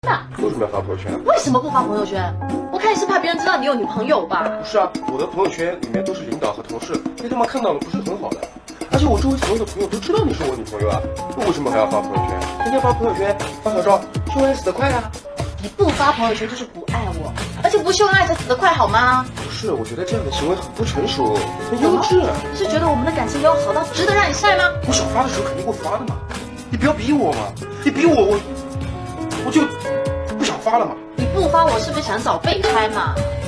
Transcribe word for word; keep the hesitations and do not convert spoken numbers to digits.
那为什么要发朋友圈？ 为什么不发朋友圈？我看你是怕别人知道你有女朋友吧？ 不是啊，我的朋友圈里面都是领导和同事，被他们看到了不是很好的。而且我周围所有的朋友都知道你是我女朋友啊，那为什么还要发朋友圈？天天发朋友圈发小照，秀恩死得快啊！ 你不发朋友圈就是不爱我，而且不秀恩爱才死得快好吗？ 不是，我觉得这样的行为很不成熟，很幼稚。 你是觉得我们的感情没有好到值得让你晒吗？ 我想发的时候肯定会发的嘛，你不要逼我嘛，你逼我我我就不想发了嘛。 你不发，我是不是想找备胎嘛？